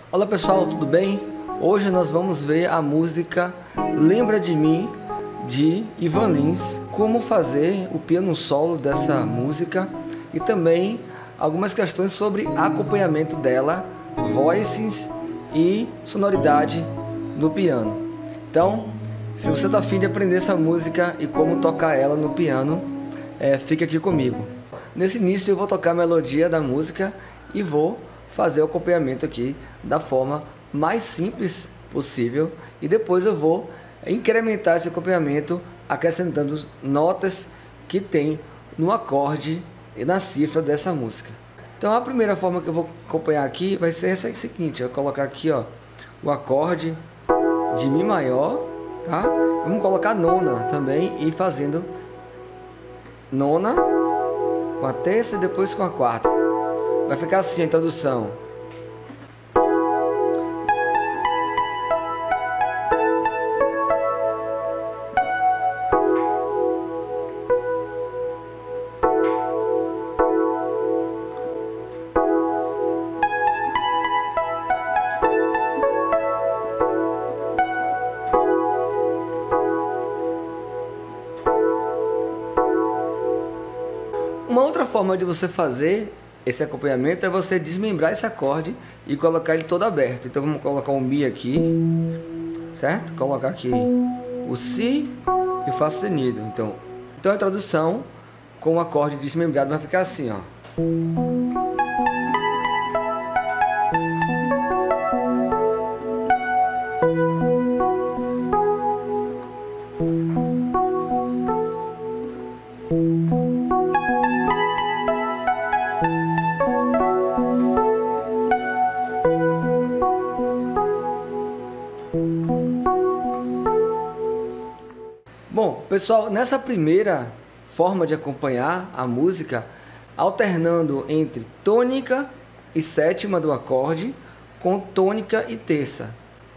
Olá pessoal, tudo bem? Hoje nós vamos ver a música Lembra de Mim, de Ivan Lins, como fazer o piano solo dessa música e também algumas questões sobre acompanhamento dela, voices e sonoridade no piano. Então, se você está afim de aprender essa música e como tocar ela no piano, fique aqui comigo. Nesse início eu vou tocar a melodia da música e vou fazer o acompanhamento aqui da forma mais simples possível e depois eu vou incrementar esse acompanhamento acrescentando notas que tem no acorde e na cifra dessa música. Então a primeira forma que eu vou acompanhar aqui vai ser essa seguinte: eu vou colocar aqui o acorde de Mi maior, tá? Vamos colocar nona também e fazendo nona com a terça e depois com a quarta. Vai ficar assim a introdução. Uma outra forma de você fazer esse acompanhamento é você desmembrar esse acorde e colocar ele todo aberto. Então vamos colocar o Mi aqui, certo? Colocar aqui o Si e o Fá sustenido. Então a introdução com o acorde desmembrado vai ficar assim, ó. Bom, pessoal, nessa primeira forma de acompanhar a música, alternando entre tônica e sétima do acorde com tônica e terça.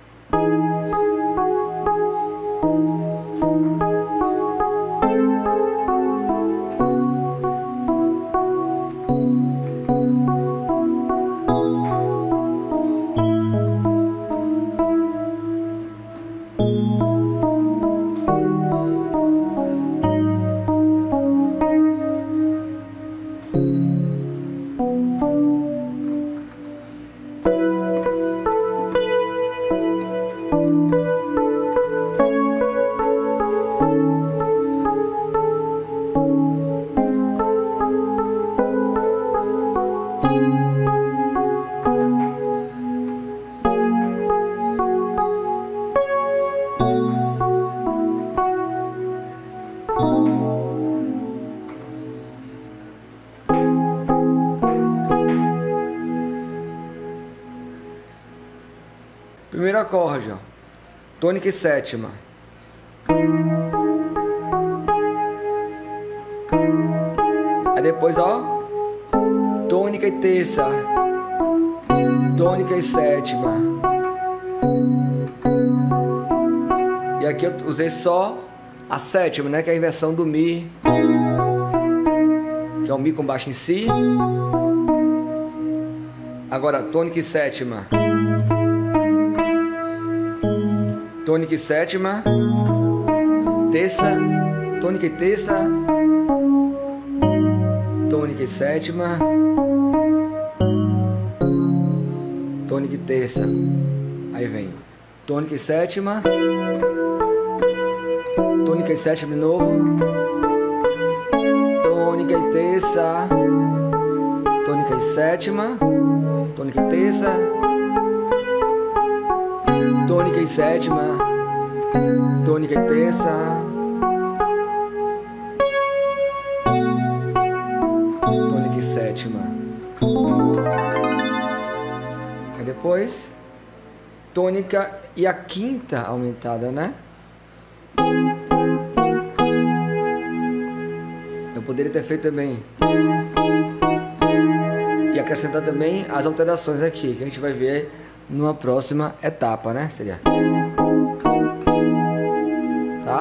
Primeiro acorde, ó, tônica e sétima. Aí depois, ó, tônica e terça, tônica e sétima. E aqui eu usei só a sétima, né, que é a inversão do Mi, que é o Mi com baixo em Si. Agora tônica e sétima. Tônica e sétima, terça, tônica e terça, tônica e sétima, tônica e terça. Aí vem tônica e sétima, tônica e sétima de novo, tônica e terça, tônica e sétima, tônica e terça, tônica e sétima, tônica e terça, tônica e sétima. Aí depois, tônica e a quinta aumentada, né? Eu poderia ter feito também e acrescentar também as alterações aqui, que a gente vai ver numa próxima etapa, né? Seria, tá?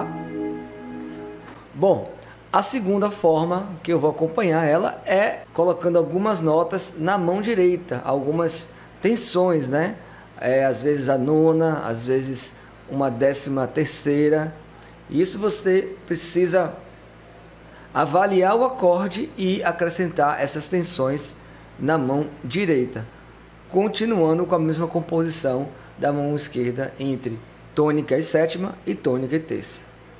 Bom, a segunda forma que eu vou acompanhar ela é colocando algumas notas na mão direita, algumas tensões, né? às vezes a nona, às vezes uma 13ª. Isso você precisa avaliar o acorde e acrescentar essas tensões na mão direita, continuando com a mesma composição da mão esquerda entre tônica e sétima e tônica e terça.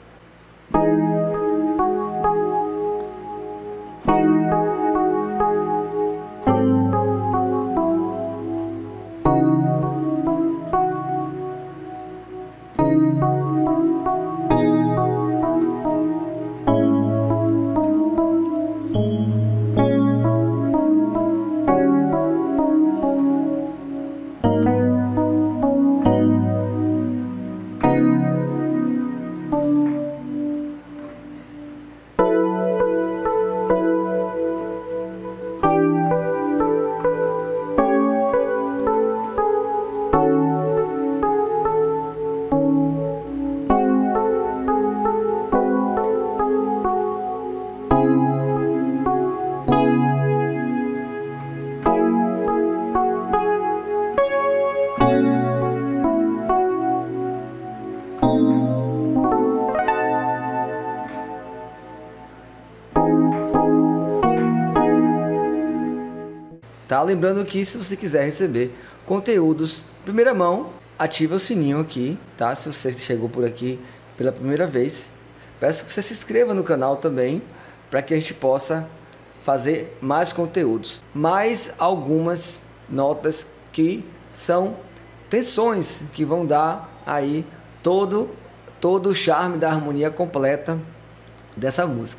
Tá? Lembrando que se você quiser receber conteúdos em primeira mão, ative o sininho aqui, tá? Se você chegou por aqui pela primeira vez, peço que você se inscreva no canal também, para que a gente possa fazer mais conteúdos. Mais algumas notas que são tensões que vão dar aí todo o charme da harmonia completa dessa música.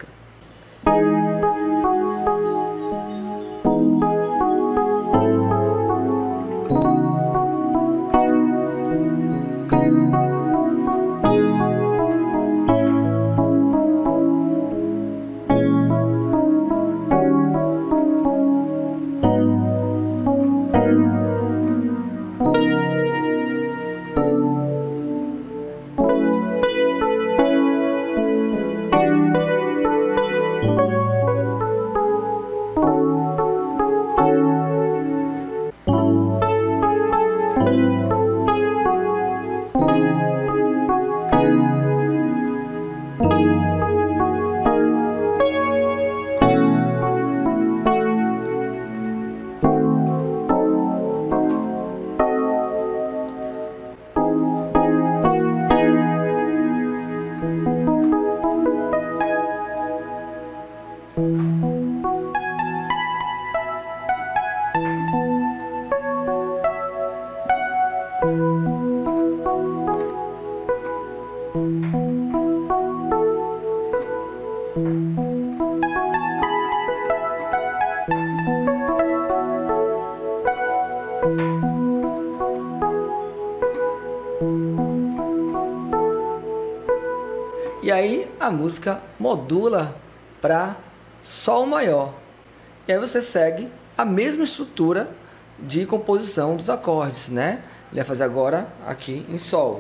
E aí a música modula para Sol maior. E aí você segue a mesma estrutura de composição dos acordes, né? Ele vai fazer agora aqui em Sol.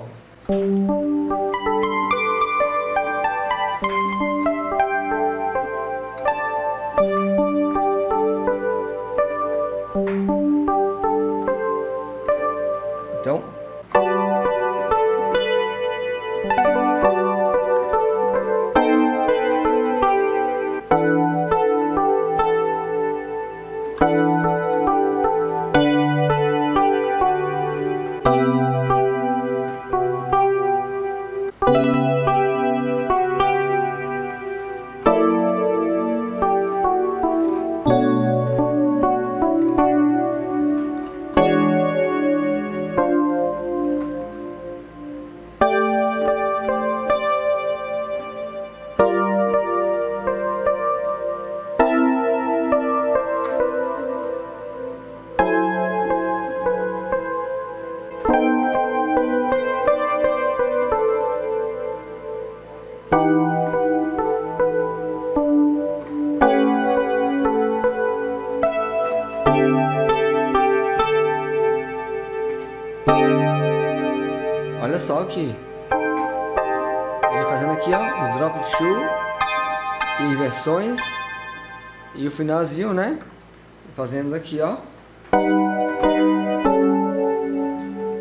Então, olha só que ele fazendo aqui, ó, os drop two e inversões e o finalzinho, né? Fazendo aqui, ó.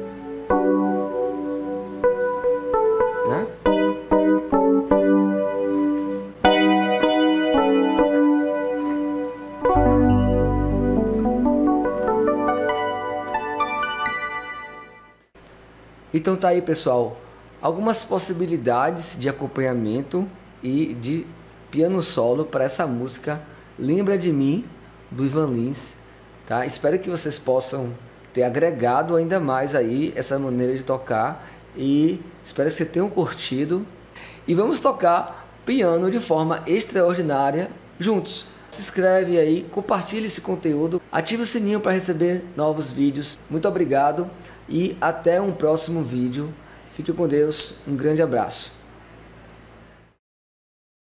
Então tá aí, pessoal, algumas possibilidades de acompanhamento e de piano solo para essa música Lembra de Mim, do Ivan Lins, tá? Espero que vocês possam ter agregado ainda mais aí essa maneira de tocar e espero que vocês tenham curtido. E vamos tocar piano de forma extraordinária juntos. Se inscreve aí, compartilhe esse conteúdo, ative o sininho para receber novos vídeos. Muito obrigado e até um próximo vídeo. Fique com Deus, um grande abraço.